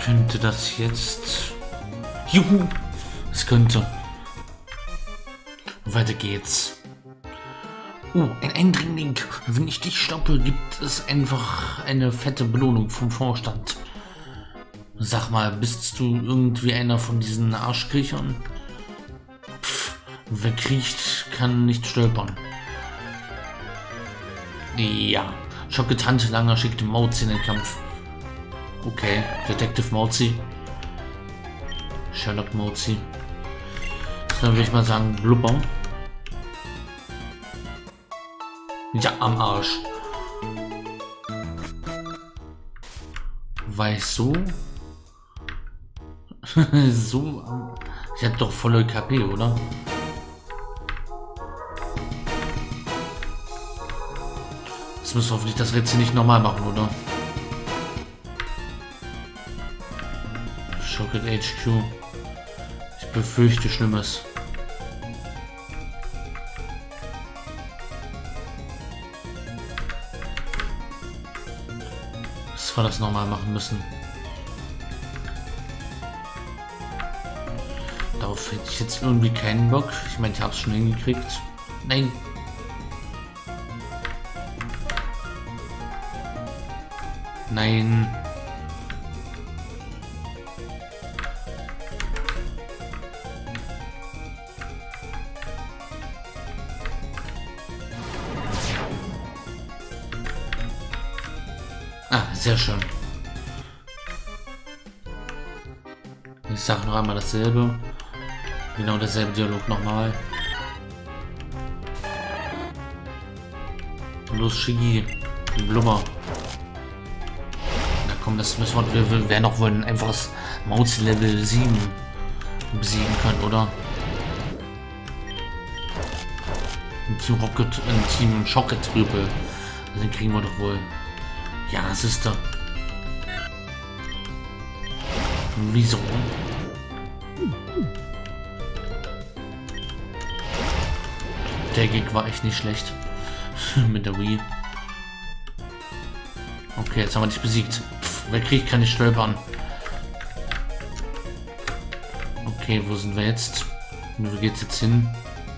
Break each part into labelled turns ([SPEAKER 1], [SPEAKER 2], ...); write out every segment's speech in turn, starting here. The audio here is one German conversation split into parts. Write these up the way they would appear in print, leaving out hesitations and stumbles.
[SPEAKER 1] Könnte das jetzt... Juhu! Es könnte. Weiter geht's. Oh, ein Eindringling. Wenn ich dich stoppe, gibt es einfach eine fette Belohnung vom Vorstand. Sag mal, bist du irgendwie einer von diesen Arschkriechern? Pff, wer kriecht, kann nicht stolpern. Ja, Schocke-Tante Langer schickte Mauzi in den Kampf. Okay, Detective Mauzi. Sherlock Mauzi. Dann würde ich mal sagen, Blubber. Ja, am Arsch. Weiß so? So? Ich hatte doch volle KP, oder? Jetzt müssen wir hoffentlich das Rätsel nicht normal machen, oder? Shocket HQ. Ich befürchte Schlimmes. Dass wir das nochmal machen müssen. Darauf hätte ich jetzt irgendwie keinen Bock. Ich meine, ich habe es schon hingekriegt. Nein. Nein. Ah, sehr schön. Ich sage noch einmal dasselbe. Genau derselbe Dialog nochmal. Los, Shiggy. Blubber. Na komm, das müssen wir werden auch wohl ein einfaches Mauzi Level 7 besiegen können, oder? Ein Team Rocket, ein Team Schocket-Rüpel. Den kriegen wir doch wohl. Ja, das ist da. Wieso? Der Gig war echt nicht schlecht. Mit der Wii. Okay, jetzt haben wir dich besiegt. Pff, wer kriegt, kann nicht stolpern. Okay, wo sind wir jetzt? Wo geht's jetzt hin?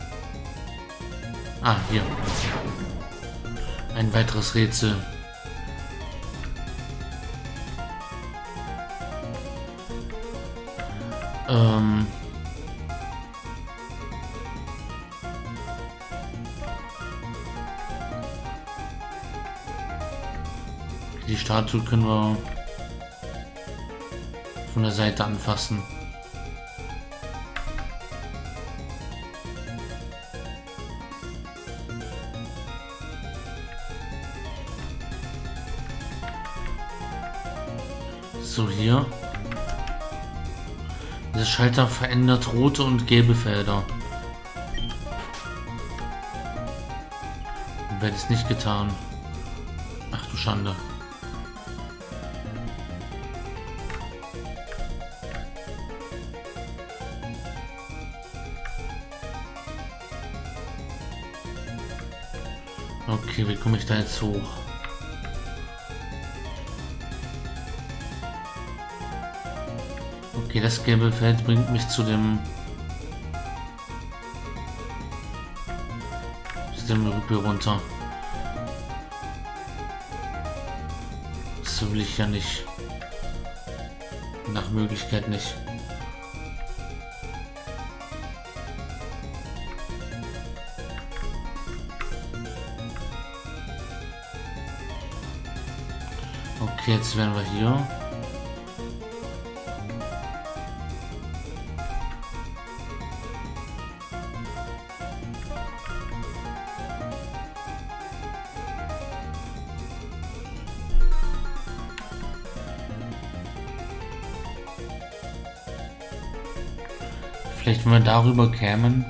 [SPEAKER 1] Ah, hier. Ein weiteres Rätsel. Die Statue können wir von der Seite anfassen. So, hier. Der Schalter verändert rote und gelbe Felder. Wer hat es nicht getan? Ach du Schande. Okay, wie komme ich da jetzt hoch? Okay, das gelbe Feld bringt mich zu dem Rüppel runter. Das will ich ja nicht. Nach Möglichkeit nicht. Okay, jetzt wären wir hier. Vielleicht, wenn wir darüber kämen.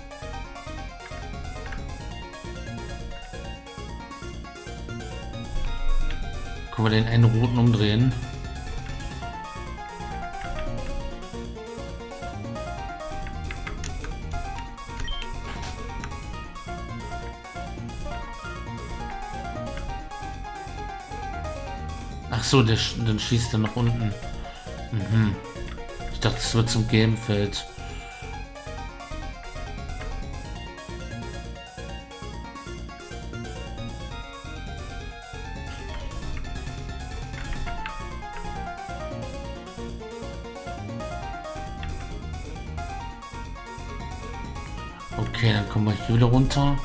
[SPEAKER 1] Können wir den einen roten umdrehen. Ach so, dann schießt er nach unten. Ich dachte, es wird zum gelben Feld. Okay, dann kommen wir hier wieder runter.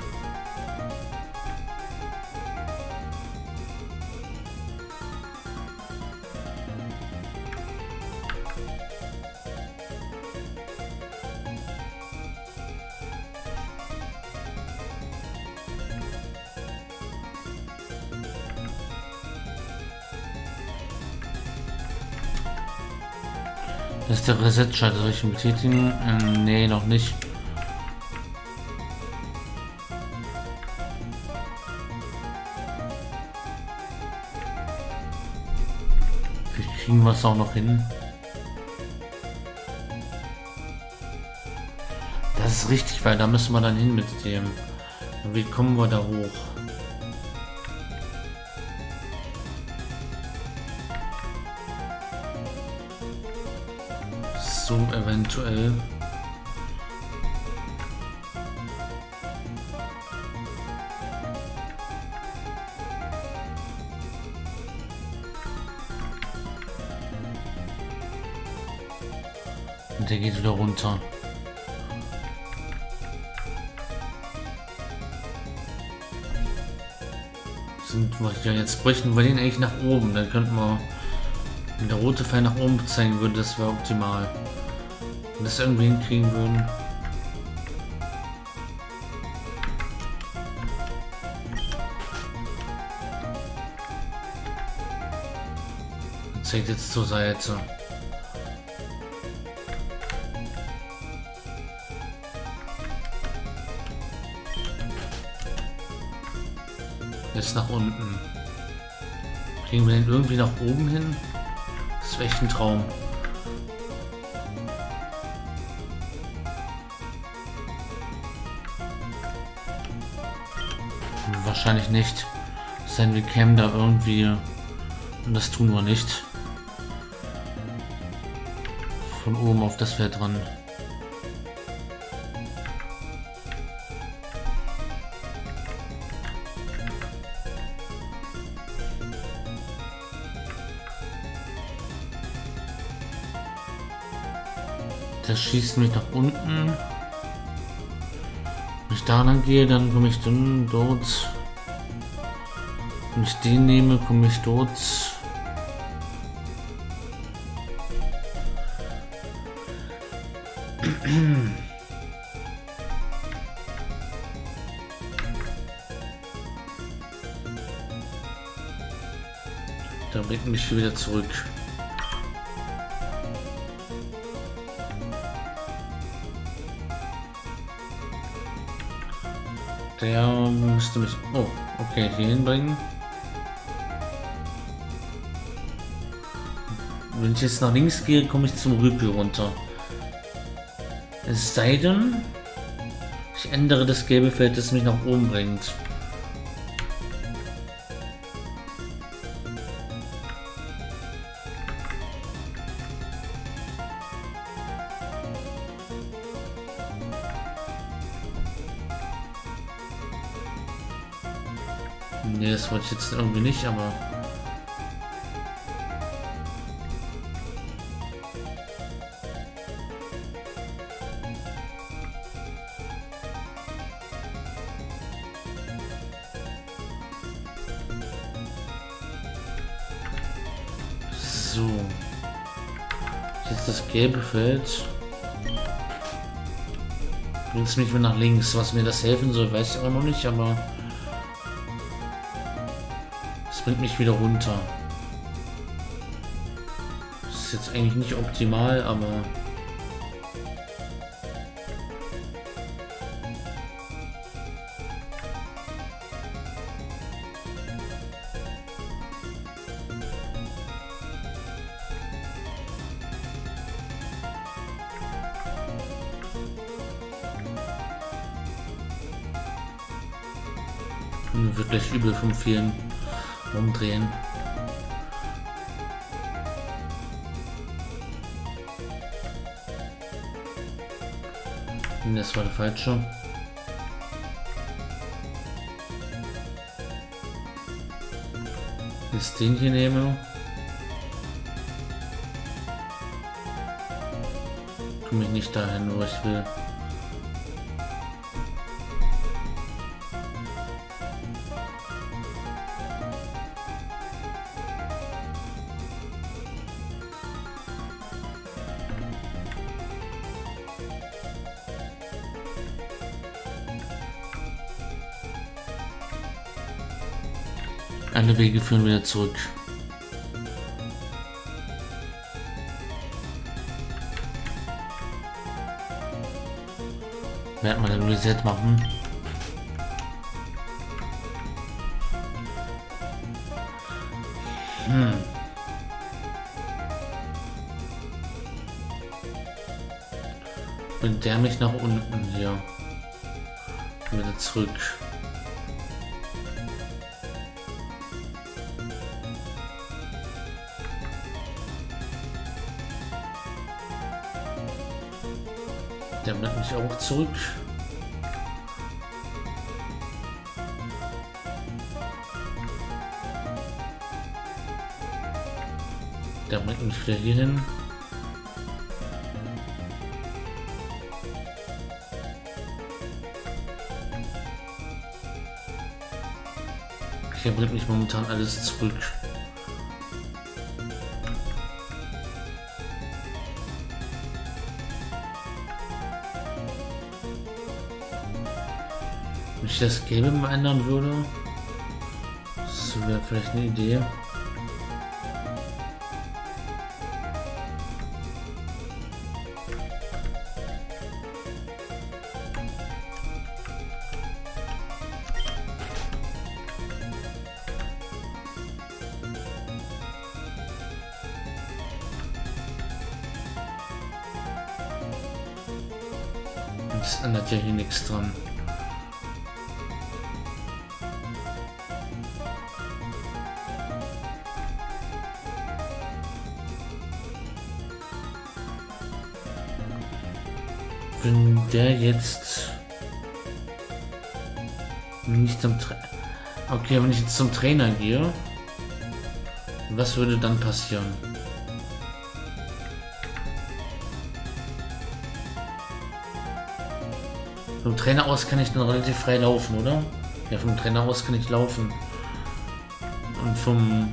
[SPEAKER 1] Das ist der Reset-Schalter. Soll ich ihn betätigen? Nee, noch nicht. Vielleicht kriegen wir es auch noch hin. Das ist richtig, weil da müssen wir dann hin mit dem. Wie kommen wir da hoch? So, eventuell. Und der geht wieder runter. Sind wir ja, jetzt bräuchten wir den eigentlich nach oben. Dann könnten wir, wenn der rote Pfeil nach oben zeigen würde, das wäre optimal. Wenn wir das irgendwie hinkriegen würden. Er zeigt jetzt zur Seite. Jetzt nach unten. Kriegen wir den irgendwie nach oben hin? Das wäre echt ein Traum. Wahrscheinlich nicht. Sein wir kämen da irgendwie. Und das tun wir nicht. Von oben auf das Feld dran. Das schießt mich nach unten. Wenn ich da lang gehe, dann komme ich dann dort. Wenn ich den nehme, komme ich dort. Da bringt mich wieder zurück. Der müsste mich... Oh, okay, hier hinbringen. Wenn ich jetzt nach links gehe, komme ich zum Rüpel runter. Es sei denn, ich ändere das gelbe Feld, das mich nach oben bringt. Nee, das wollte ich jetzt irgendwie nicht, aber... So. Jetzt das gelbe Feld. Bringt es mich wieder nach links. Was mir das helfen soll, weiß ich auch noch nicht, aber... bringt mich wieder runter. Das ist jetzt eigentlich nicht optimal, aber wirklich übel vom vielen Umdrehen. Das war der falsche. Jetzt den hier nehme. Komme ich nicht dahin, wo ich will. Alle Wege führen wieder zurück. Werden wir ein Reset machen. Bringt der mich nach unten hier. Wieder zurück. Der bringt mich auch zurück. Der bringt mich wieder hier hin. Hier bringt mich momentan alles zurück. Wenn ich das Game mal ändern würde, das wäre vielleicht eine Idee. Das ändert ja hier nichts dran. Wenn der jetzt nicht zum Okay, wenn ich jetzt zum Trainer gehe, was würde dann passieren? Vom Trainer aus kann ich dann relativ frei laufen, oder? Ja, vom Trainer aus kann ich laufen. Und vom...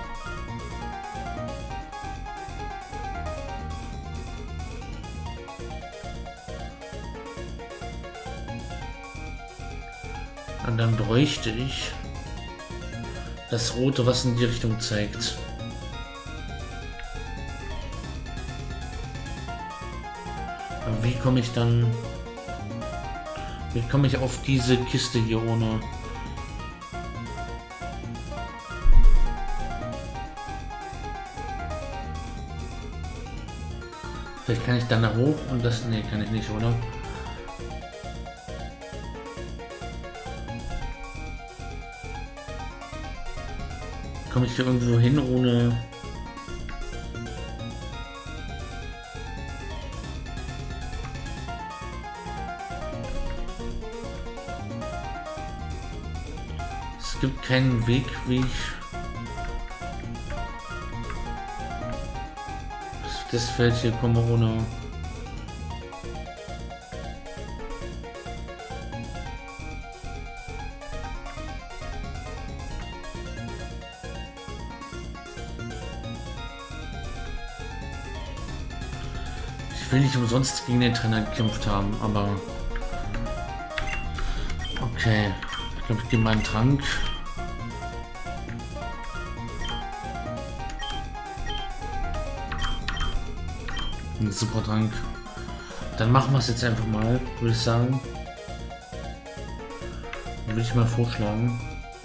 [SPEAKER 1] Und dann bräuchte ich das Rote, was in die Richtung zeigt. Aber wie komme ich dann... Wie komme ich auf diese Kiste hier ohne... Vielleicht kann ich dann da hoch und das... Nee, kann ich nicht, oder? Komme ich hier irgendwo hin ohne... Es gibt keinen Weg, wie ich das Feld hier komme ohne... Ich will nicht umsonst gegen den Trainer gekämpft haben, aber... Okay. Ich glaube, ich gebe meinen Trank. Ein super Trank. Dann machen wir es jetzt einfach mal, würde ich sagen. Würde ich mal vorschlagen.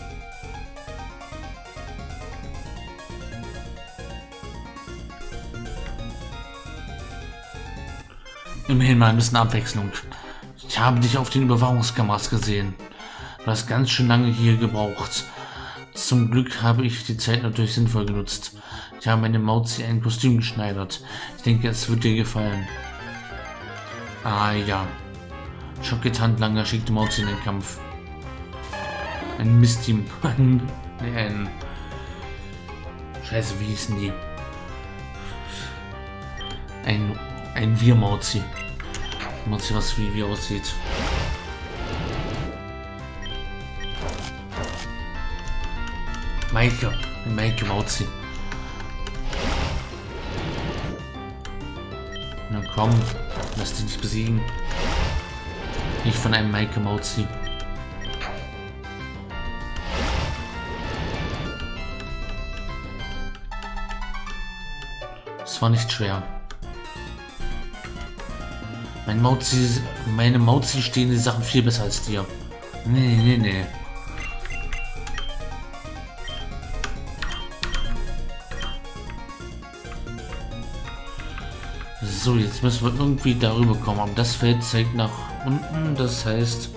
[SPEAKER 1] Immerhin mal ein bisschen Abwechslung. Ich habe dich auf den Überwachungskameras gesehen. Du hast ganz schön lange hier gebraucht. Zum Glück habe ich die Zeit natürlich sinnvoll genutzt. Ich habe meine Mauzi ein Kostüm geschneidert. Ich denke, es wird dir gefallen. Ah ja. Schocket Handlanger schickte Mauzi in den Kampf. Ein Mistteam. ein Scheiße, wie hießen die? Ein Wir-Mauzi. Mauzi, was wie aussieht. Maike Mauzi. Na komm, lass dich nicht besiegen. Nicht von einem Maike Mauzi. Es war nicht schwer. Meine Mauzi stehen die Sachen viel besser als dir. Nee. So, jetzt müssen wir irgendwie darüber kommen. Aber das Feld zeigt nach unten, das heißt...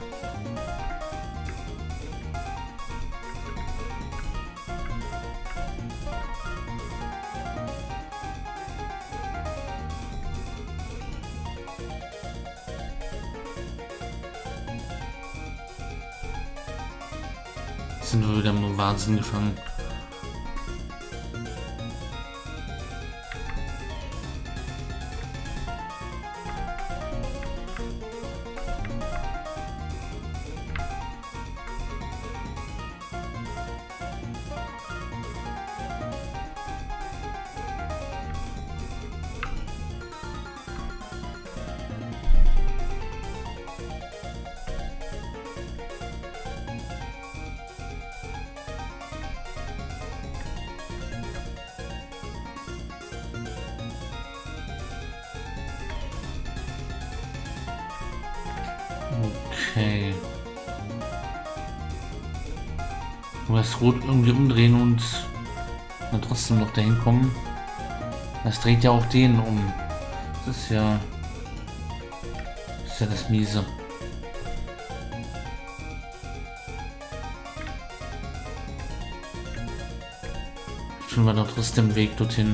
[SPEAKER 1] Sind wir wieder im Wahnsinn gefangen. Okay. Du musst Rot irgendwie umdrehen und dann trotzdem noch dahin kommen. Das dreht ja auch den um. Das ist ja das Miese. Finden wir doch trotzdem den Weg dorthin.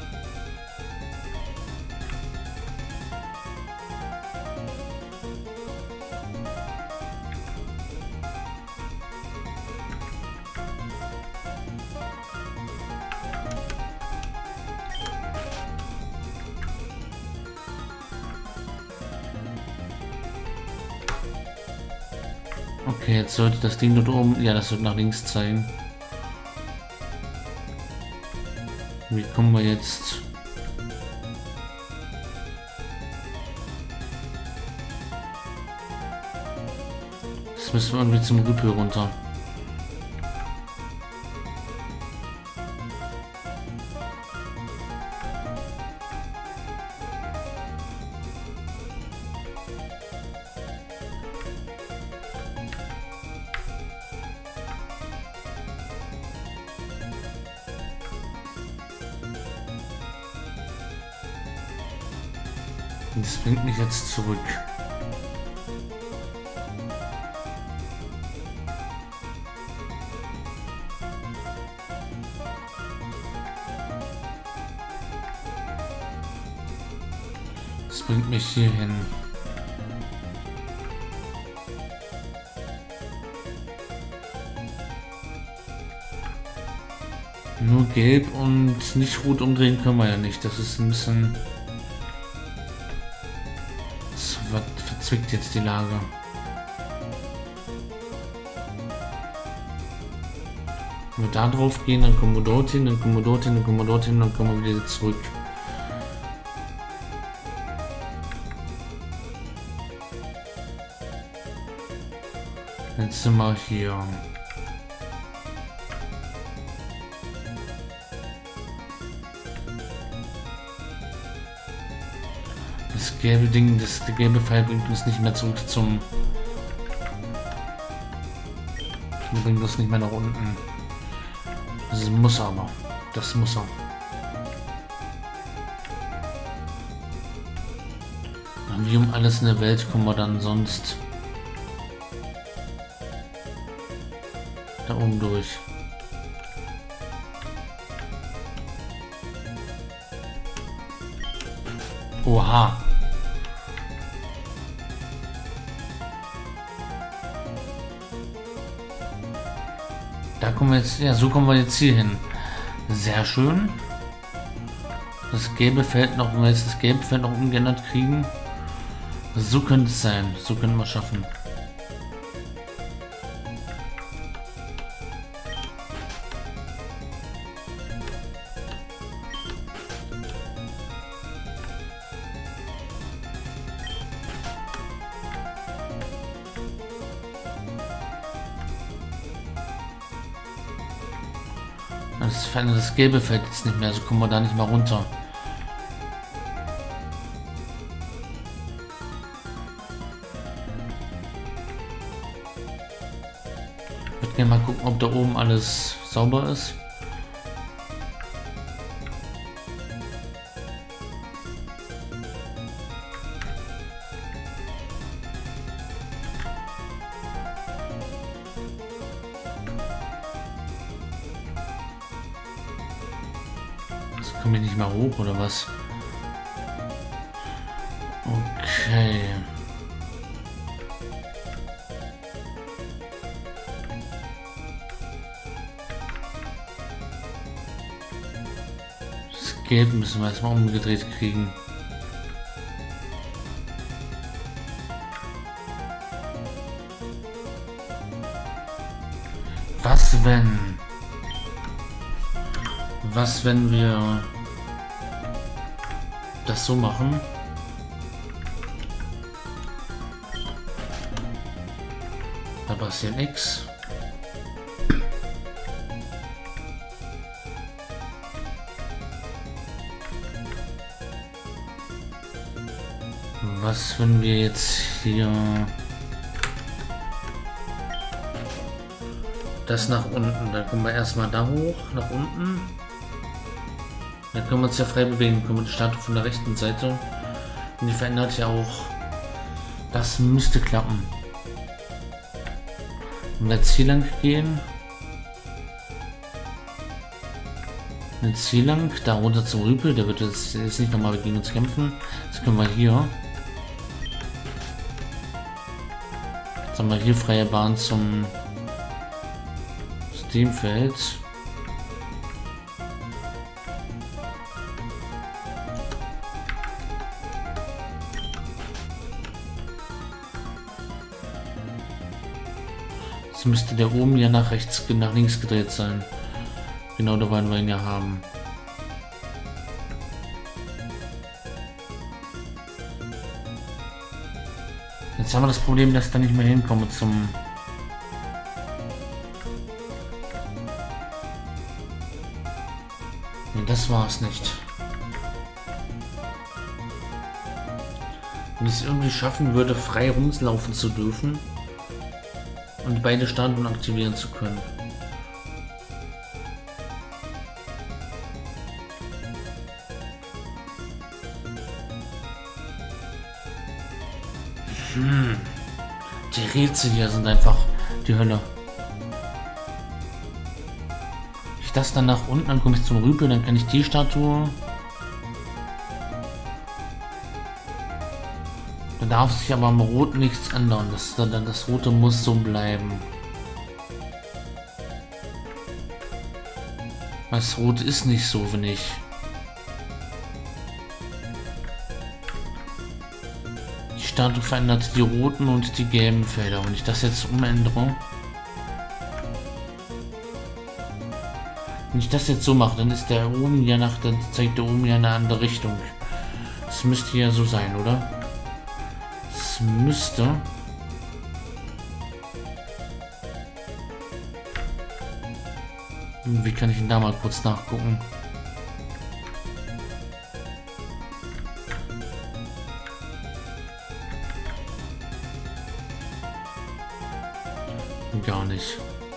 [SPEAKER 1] Okay, jetzt sollte das Ding dort oben... Ja, das wird nach links zeigen. Wie kommen wir jetzt... Das müssen wir irgendwie zum Rüppel runter. Das bringt mich jetzt zurück. Das bringt mich hier hin. Nur gelb und nicht rot umdrehen können wir ja nicht. Das ist ein bisschen... verzwickt jetzt die Lage. Wenn wir da drauf gehen, dann kommen wir dorthin, dann kommen wir dorthin, dann kommen wir dorthin, dann kommen wir wieder zurück. Jetzt sind wir hier. Das gelbe Ding, der gelbe Pfeil bringt uns nicht mehr zurück zum... Der bringt uns nicht mehr nach unten. Das muss aber. Das muss er. Wie um alles in der Welt kommen wir dann sonst da oben durch. Oha. kommen wir jetzt, ja, so kommen wir jetzt hier hin. Sehr schön. Das gelbe Feld noch, wenn wir jetzt das gelbe Feld noch umgeändert kriegen. So könnte es sein. So können wir es schaffen. Das gelbe Feld jetzt nicht mehr, so kommen wir da nicht mal runter. Ich würde gerne mal gucken, ob da oben alles sauber ist. Kommen wir nicht mal hoch oder was? Okay. Das Gelb müssen wir erstmal umgedreht kriegen. Was wenn wir das so machen? Da passiert nichts. Was wenn wir jetzt hier das nach unten, dann kommen wir erstmal da hoch, nach unten. Dann können wir uns ja frei bewegen, können wir die Statue von der rechten Seite. Und die verändert ja auch. Das müsste klappen. Und jetzt hier lang gehen. Jetzt hier lang, da runter zum Rüpel, der wird jetzt nicht nochmal gegen uns kämpfen. Jetzt können wir hier. Jetzt haben wir hier freie Bahn zum Steamfeld. Jetzt müsste der oben ja nach rechts, nach links gedreht sein. Genau, da wollen wir ihn ja haben. Jetzt haben wir das Problem, dass ich da nicht mehr hinkomme zum... Nee, das war es nicht. Wenn ich es irgendwie schaffen würde, frei rumlaufen zu dürfen und beide Statuen aktivieren zu können. Die Rätsel hier sind einfach die Hölle. Ich das dann nach unten, dann komme ich zum Rüpel, dann kann ich die Statue. Da darf sich aber am Rot nichts ändern. Das Rote muss so bleiben. Das Rote ist nicht so, wenn ich. Die Statue verändert die roten und die gelben Felder. Wenn ich das jetzt umändere. Wenn ich das jetzt so mache, dann ist der oben ja dann zeigt der oben ja eine andere Richtung. Das müsste ja so sein, oder? Es müsste. Wie kann ich ihn da mal kurz nachgucken? Gar nicht.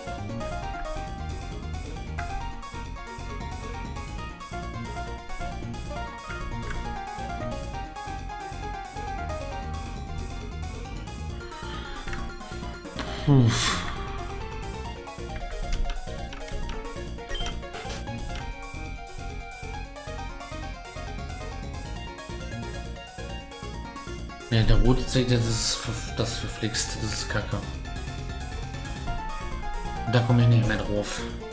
[SPEAKER 1] Ja, der rote zeigt, das ist verflixt, das ist Kacke. Da komme ich nicht mehr drauf.